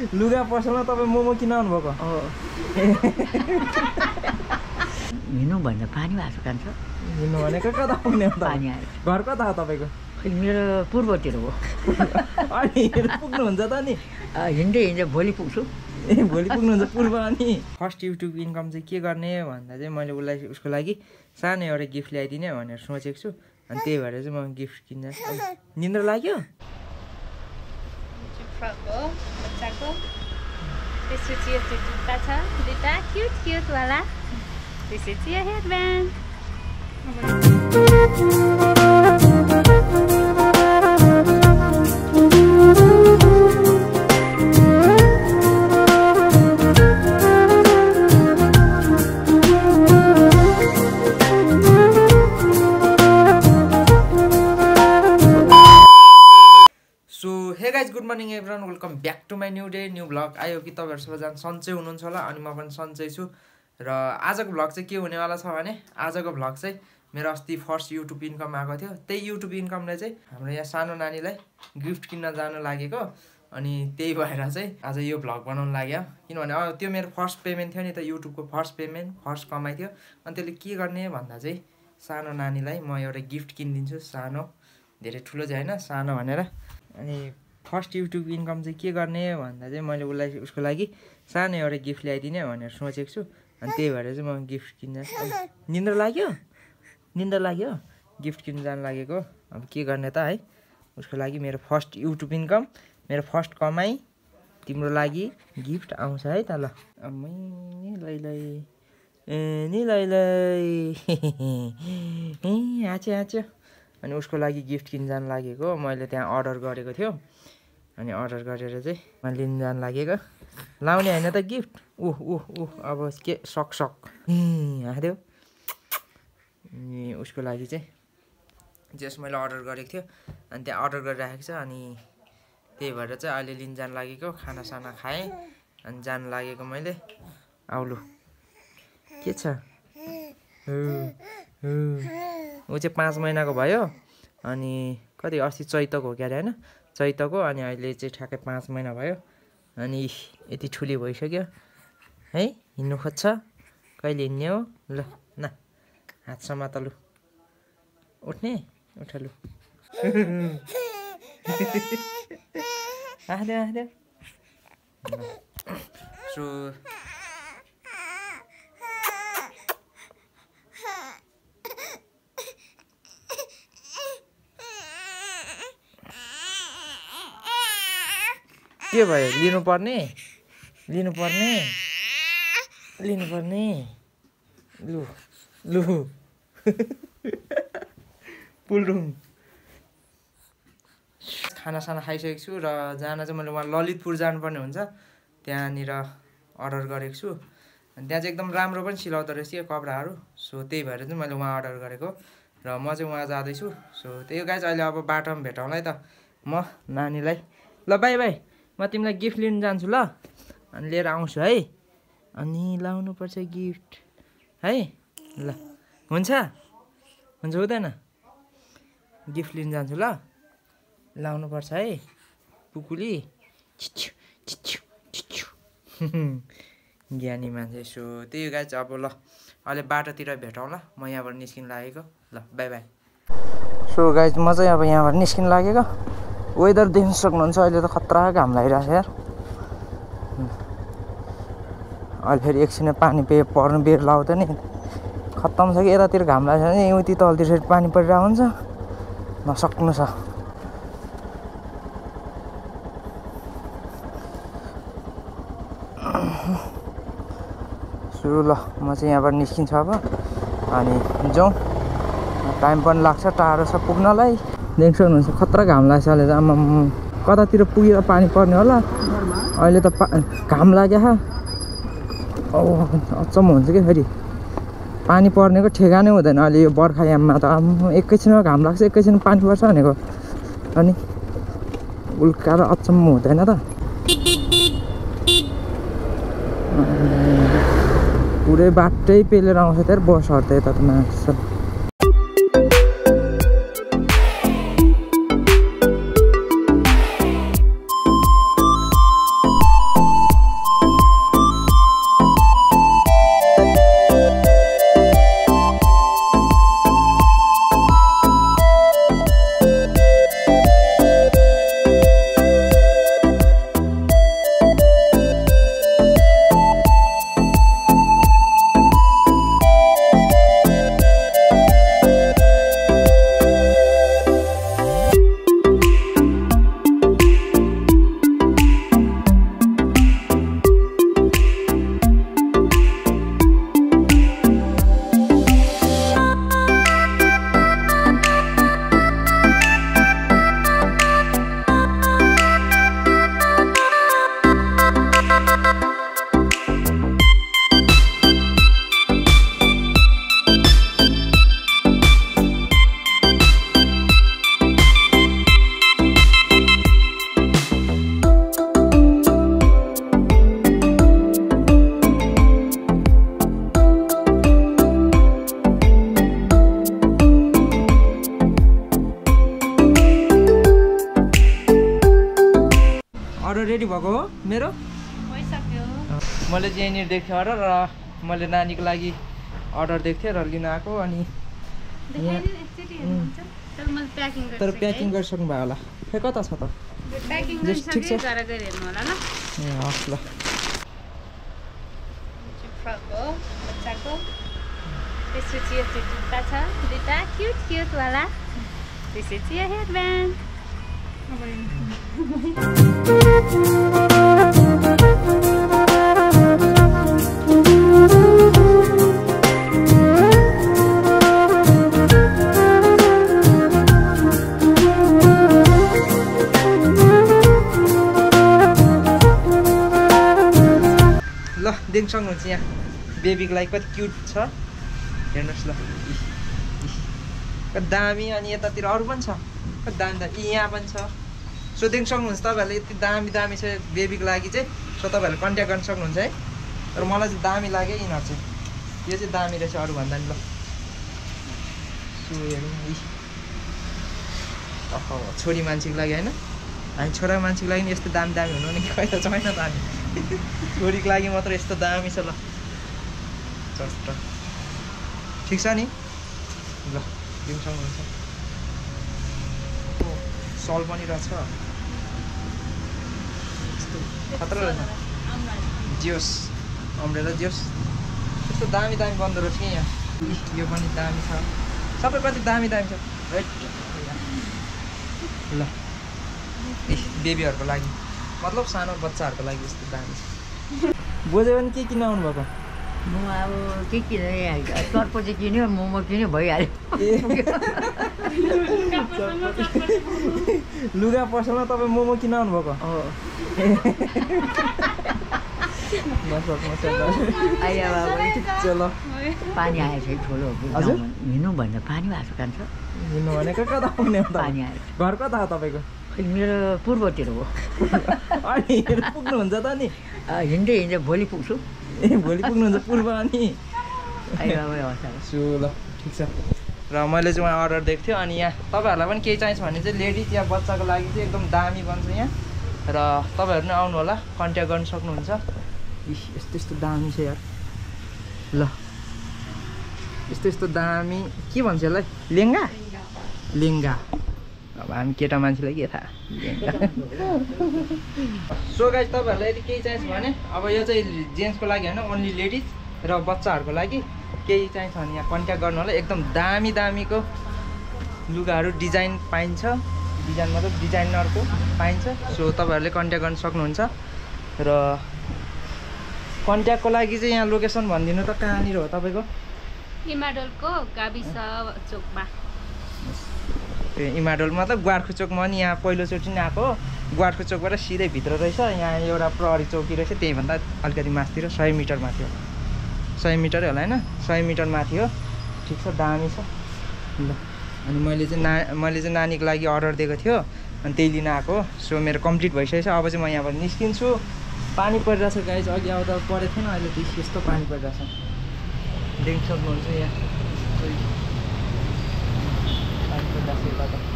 लुगा पसलमा तपाईँ मोमो किन आउनुभएको? हिँड्नु भन्दा पानी भएको कान्छ हिँड्नु भनेको कता पुग्ने हो? पानी आयो। घर कता हो तपाईँको? मेरो पूर्वतिर हो। अनि पुग्नुहुन्छ त नि? हिँड्दै हिँड्दै भोलि पुग्छु। ए भोलि पुग्नुहुन्छ पूर्व। अनि फर्स्ट युट्युब इन्कम चाहिँ के गर्ने भन्दा चाहिँ मैले उसको लागि सानो एउटा गिफ्ट ल्याइदिने भनेर सोचेको छु। अनि त्यही भएर चाहिँ म गिफ्ट किन्न। निन्द्रा लाग्यो? Good morning everyone, welcome back to my new day new vlog. आयो कि तपाईँहरू सबैजना सन्चै हुनुहुन्छ होला अनि म पनि सन्चै छु। र आजको भ्लग चाहिँ के हुनेवाला छ भने आजको भ्लग चाहिँ मेरो अस्ति फर्स्ट युट्युब इन्कम आएको थियो। त्यही युट्युब इन्कमले चाहिँ हाम्रो यहाँ सानो नानीलाई गिफ्ट किन्न जानु लागेको। अनि त्यही भएर चाहिँ आज यो भ्लग बनाउनु लाग्यो। किनभने त्यो मेरो फर्स्ट पेमेन्ट थियो नि त, युट्युबको फर्स्ट पेमेन्ट, फर्स्ट कमाइ थियो। अनि त्यसले के गर्ने भन्दा चाहिँ सानो नानीलाई म एउटा गिफ्ट किनिदिन्छु। सानो, धेरै ठुलो चाहिँ होइन, सानो भनेर। अनि फर्स्ट युट्युब इन्कम चाहिँ के गर्ने भन्दा चाहिँ मैले उसको लागि सानो एउटा गिफ्ट ल्याइदिने भनेर सोचेको छु। अनि त्यही भएर चाहिँ म गिफ्ट किन्न। निन्द्रा लाग्यो? निन्द्रा लाग्यो? गिफ्ट किन्न जानु लागेको। अब के गर्ने त है, उसको लागि मेरो फर्स्ट युट्युब इन्कम, मेरो फर्स्ट कमाइ, तिम्रो लागि गिफ्ट आउँछ है त। ल आच्यो आच्यो। अनि उसको लागि गिफ्ट किन्न जानु लागेको। मैले त्यहाँ अर्डर गरेको थियो। अनि अर्डर गरेर चाहिँ म लिन जानु लागेको। लाउने होइन त गिफ्ट? अब के सक हाँदेऊ। अनि उसको लागि चाहिँ जस मैले अर्डर गरेको थियो अनि त्यहाँ अर्डर गरिराखेको छ। अनि त्यही भएर चाहिँ अहिले लिन जानु लागेको। खानासाना खाएँ अनि जानु लागेको मैले। आउलु के छ? ऊ चाहिँ 5 महिनाको भयो। अनि कति अस्ति चैतको हो क्यारे होइन, चैतको। अनि अहिले चाहिँ ठ्याक्कै 5 महिना भयो। अनि यति ठुली भइसक्यो है। हिँड्नु खोज्छ। कहिले हिँड्ने हो? ल न हातसम्म त लु, उठ्ने उठ लु। आँद्यो सो के भयो? लिनुपर्ने लु लु पुलरुङ। खानासाना खाइसकेको छु र जान चाहिँ मैले वहाँ ललितपुर जानुपर्ने हुन्छ। त्यहाँनिर अर्डर गरेको छु। अनि त्यहाँ चाहिँ एकदम राम्रो पनि सिलाउँदो रहेछ यो कपडाहरू। सो त्यही भएर चाहिँ मैले वहाँ अर्डर गरेको र म चाहिँ वहाँ जाँदैछु। सो त्यही गाइज, अहिले अब बाटोमा भेटौँला है त म नानीलाई। ल बाई बाई, म तिमीलाई गिफ्ट लिनु जान्छु ल। अनि लिएर आउँछु है। अनि लाउनुपर्छ गिफ्ट है। ल हुन्छ हुँदैन? गिफ्ट लिनु जान्छु ल, लाउनुपर्छ है पुकुली। ज्ञानी मान्छे। सो त्यही गाइज, अब ल अहिले बाटोतिर भेटौँला। म यहाँबाट निस्किनु लागेको। ल बाई बाई। सो गाइज, म चाहिँ अब यहाँबाट निस्किनु लागेको। वेदर देख्न सक्नुहुन्छ, अहिले त खतरा घाम लागिरहेको छ यार। अहिले फेरि एकछिन पानी पर्नु बेर लाउँदैन नि, खत्तम छ कि। यतातिर घाम लागेको छ भने उति तलतिर पानी परिरहेको हुन्छ, नसक्नु छ। सो ल म चाहिँ यहाँबाट निस्किन्छु अब। अनि जाउँ, टाइम पनि लाग्छ, टाढो छ पुग्नलाई। देख्न सक्नुहुन्छ खतरा घाम लाग्छ अहिले त। आमा कतातिर पुगेर पानी पर्ने होला। अहिले त घाम लाग्यो। अचम्म हुन्छ कि फेरि पानी पर्नेको ठेगानै हुँदैन अहिले यो बर्खायाममा त। एकैछिनमा घाम लाग्छ, एकैछिन पानी पर्छ भनेको। अनि उल्का र अचम्म हुँदैन त? पुरै बाटै पेलेर आउँछ त्यहाँ बसहरू त यता त मान्छ। भएको हो मेरो मैले चाहिँ यहाँनिर देखेँ अर्डर र मैले नानीको लागि अर्डर दिएको थिएँ र लिन आएको अनि तर प्याकिङ गरिसक्नु भयो होला खै कता छ त ठिक छ ए हस् ल त्यसपछि यस्तो जुत्ता छ दुईटा क्युट वाला त्यसपछि यो हेयरब्यान्ड ल देख्न सक्नुहुन्छ यहाँ बेबीको लागि कति क्युट छ हेर्नुहोस् ल कति दामी अनि यतातिर अरू पनि छ कति दामी यहाँ पनि छ सो देख्न सक्नुहुन्छ तपाईँहरूले यति दामी छ बेबीको लागि चाहिँ सो तपाईँहरूले कन्ट्याक्ट गर्न सक्नुहुन्छ है तर मलाई चाहिँ दामी लाग्यो यिनीहरू चाहिँ यो चाहिँ दामी रहेछ अरूभन्दा नि ल सो हेरौँ छोरी मान्छेको लागि होइन हामी छोरा मान्छेको लागि नि यस्तो दामी हुनु नि कहिले छैन त हामी छोरीको लागि मात्र यस्तो दामी छ ल चट्ट ठिक छ नि ल दिन सक्नुहुन्छ सल पनि रहेछ खतरा रहेछ जियोस् अम्ब्रेला जियोस् यस्तो दामी बन्दो रहेछ कि यहाँ यो पनि दामी छ सबै कति दामी छ ल बेबीहरूको लागि मतलब सानो बच्चाहरूको लागि यस्तो दामी छ बोझ्यो भने के किन आउनुभएको म अब के किने चर्पो चाहिँ किन्यो मोमो किन्यो भइहाल्यो लुगा पसलमा तपाईँ मोमो किन आउनुभएको चलो पानी आएछ ठुलो हिँड्नुभन्दा पानी भएको कान्छ हिँड्नु भनेको कता आउने पानी आयो घर कता हो तपाईँको मेरो पूर्वतिर हो अनि पुग्नुहुन्छ त नि हिँड्दै भोलि पुग्छु ए भोलि पुग्नुहुन्छ पूर्व अनि सो ल ठिक छ र मैले चाहिँ उहाँ अर्डर दिएको थियो अनि यहाँ तपाईँहरूलाई पनि केही चाहिन्छ भने चाहिँ लेडिज या बच्चाको लागि चाहिँ एकदम दामी बन्छ यहाँ र तपाईँहरू पनि आउनु होला कन्ट्याक्ट गर्न सक्नुहुन्छ यस्तो दामी छ यार ल यस्तो दामी के भन्छ यसलाई लेङ्गा अब हामी केटा मान्छेलाई के थाहा सो गाइस तपाईँहरूलाई यदि केही चाहिन्छ भने अब यो चाहिँ जेन्ट्सको लागि होइन ओन्ली लेडिज र बच्चाहरूको लागि केही चाहिन्छ भने यहाँ कन्ट्याक्ट गर्नु होला एकदम दामीको लुगाहरू डिजाइन पाइन्छ डिजाइन मतलब डिजाइनरको पाइन्छ सो तपाईँहरूले कन्ट्याक्ट गर्न सक्नुहुन्छ र कन्ट्याक्टको लागि चाहिँ यहाँ लोकेसन भनिदिनु त कहाँनिर हो तपाईँको इमाडोलको गाविस चोकमा त्यो इमाडोल मतलब ग्वारखु चोकमा नि यहाँ पहिलोचोटि नै आएको ग्वारखु चोकबाट सिधै भित्र रहेछ यहाँ एउटा प्रहरी चौकी रहेछ त्यहीभन्दा अलिकति माथितिर 100 मिटर माथि हो 100 मिटरै होला होइन 100 मिटर माथि हो ठिक छ दामी छ ल अनि मैले चाहिँ नानीको लागि अर्डर दिएको थियो अनि त्यही लिन आएको सो मेरो कम्प्लिट भइसकेको छ अब चाहिँ म यहाँबाट निस्किन्छु पानी परिरहेछ गाइज अघि आउँदा परेको थिएन अहिले त यस्तो पानी परिरहेछ देख्न सक्नुहुन्छ यहाँ पानी परिरहेछ